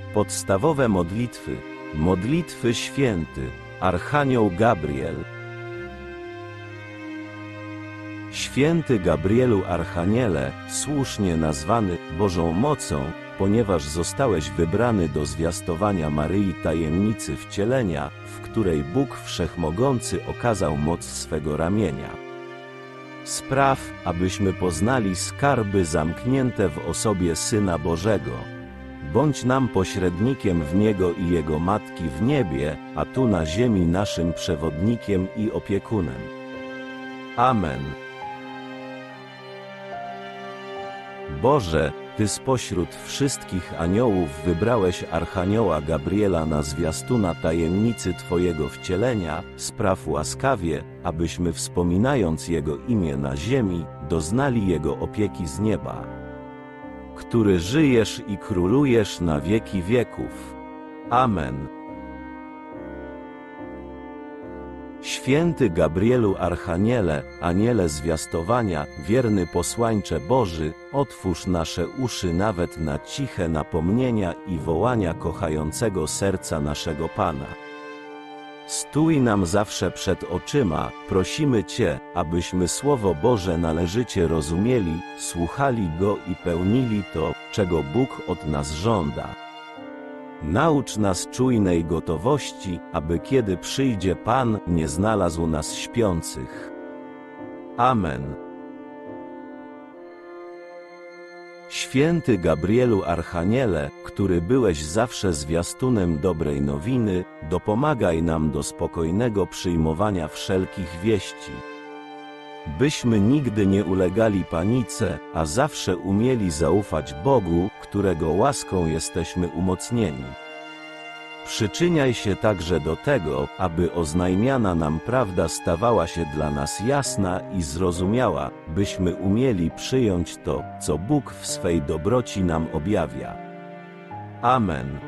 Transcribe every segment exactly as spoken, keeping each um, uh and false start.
Podstawowe modlitwy. Modlitwy święty. Archanioł Gabriel. Święty Gabrielu Archaniele, słusznie nazwany Bożą mocą, ponieważ zostałeś wybrany do zwiastowania Maryi tajemnicy wcielenia, w której Bóg Wszechmogący okazał moc swego ramienia. Spraw, abyśmy poznali skarby zamknięte w osobie Syna Bożego. Bądź nam pośrednikiem w Niego i Jego Matki w niebie, a tu na ziemi naszym przewodnikiem i opiekunem. Amen. Boże, Ty spośród wszystkich aniołów wybrałeś Archanioła Gabriela na zwiastuna tajemnicy Twojego wcielenia, spraw łaskawie, abyśmy wspominając Jego imię na ziemi, doznali Jego opieki z nieba, który żyjesz i królujesz na wieki wieków. Amen. Święty Gabrielu Archaniele, aniele zwiastowania, wierny posłańcze Boży, otwórz nasze uszy nawet na ciche napomnienia i wołania kochającego serca naszego Pana. Stój nam zawsze przed oczyma, prosimy Cię, abyśmy Słowo Boże należycie rozumieli, słuchali Go i pełnili to, czego Bóg od nas żąda. Naucz nas czujnej gotowości, aby kiedy przyjdzie Pan, nie znalazł nas śpiących. Amen. Święty Gabrielu Archaniele, który byłeś zawsze zwiastunem dobrej nowiny, dopomagaj nam do spokojnego przyjmowania wszelkich wieści. Byśmy nigdy nie ulegali panice, a zawsze umieli zaufać Bogu, którego łaską jesteśmy umocnieni. Przyczyniaj się także do tego, aby oznajmiana nam prawda stawała się dla nas jasna i zrozumiała, byśmy umieli przyjąć to, co Bóg w swej dobroci nam objawia. Amen.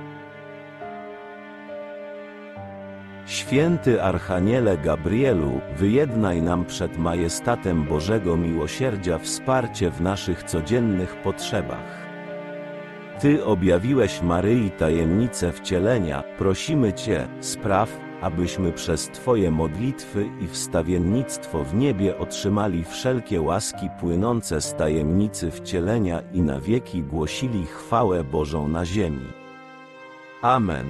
Święty Archaniele Gabrielu, wyjednaj nam przed majestatem Bożego Miłosierdzia wsparcie w naszych codziennych potrzebach. Ty objawiłeś Maryi tajemnicę wcielenia, prosimy Cię, spraw, abyśmy przez Twoje modlitwy i wstawiennictwo w niebie otrzymali wszelkie łaski płynące z tajemnicy wcielenia i na wieki głosili chwałę Bożą na ziemi. Amen.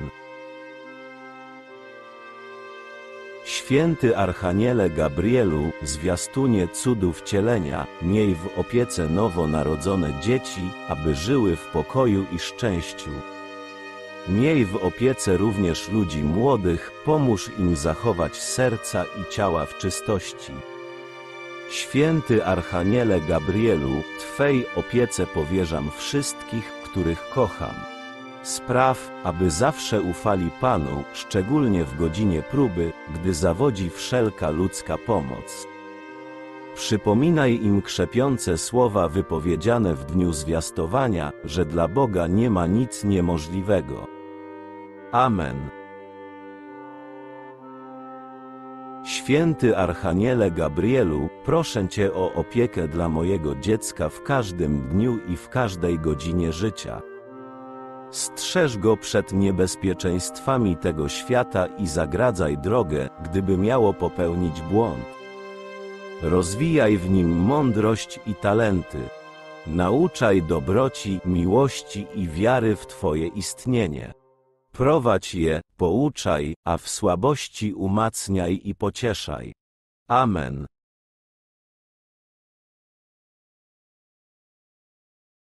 Święty Archaniele Gabrielu, zwiastunie cudu wcielenia, miej w opiece nowonarodzone dzieci, aby żyły w pokoju i szczęściu. Miej w opiece również ludzi młodych, pomóż im zachować serca i ciała w czystości. Święty Archaniele Gabrielu, Twej opiece powierzam wszystkich, których kocham. Spraw, aby zawsze ufali Panu, szczególnie w godzinie próby, gdy zawodzi wszelka ludzka pomoc. Przypominaj im krzepiące słowa wypowiedziane w dniu zwiastowania, że dla Boga nie ma nic niemożliwego. Amen. Święty Archaniele Gabrielu, proszę Cię o opiekę dla mojego dziecka w każdym dniu i w każdej godzinie życia. Strzeż go przed niebezpieczeństwami tego świata i zagradzaj drogę, gdyby miało popełnić błąd. Rozwijaj w nim mądrość i talenty. Nauczaj dobroci, miłości i wiary w Twoje istnienie. Prowadź je, pouczaj, a w słabości umacniaj i pocieszaj. Amen.